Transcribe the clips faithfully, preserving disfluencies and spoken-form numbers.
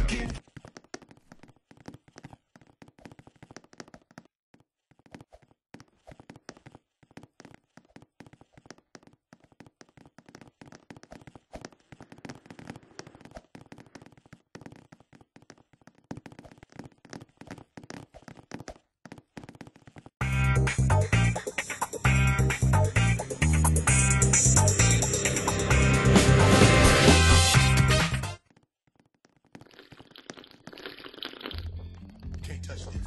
Can't touch this.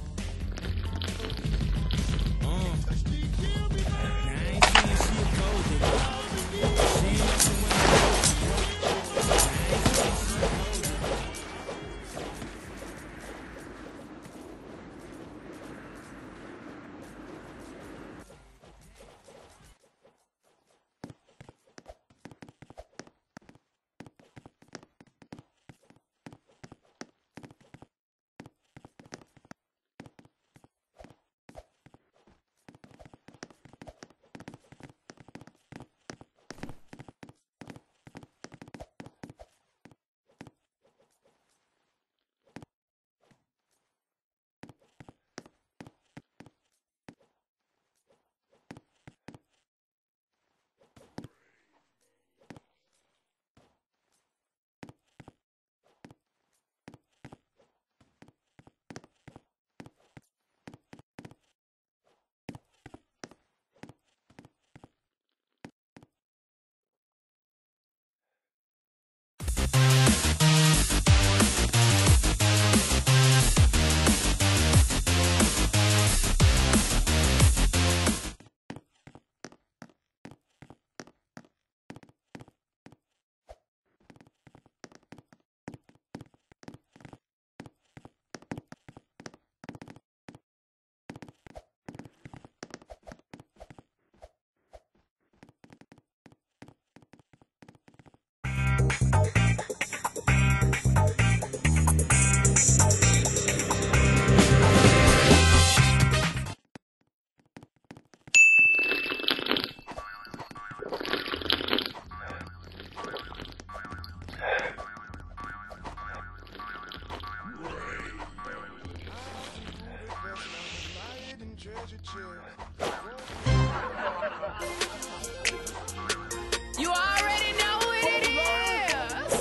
You already know what it is.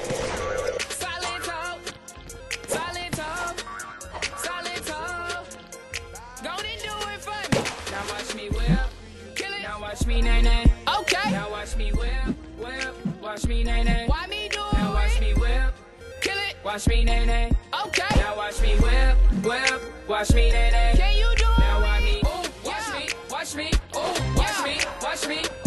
Silent talk, silent talk, silent talk. Go and do it for me. Now watch me whip, kill it. Now watch me nay nay. Okay. Now watch me whip, whip. Watch me nay nay. Why me do it? Now watch me whip, kill it. Watch me nay nay. Okay. Now watch me whip, whip. Watch me nay nay. Can you do it? Now watch me, ooh, watch me, watch me, ooh, watch me, watch me.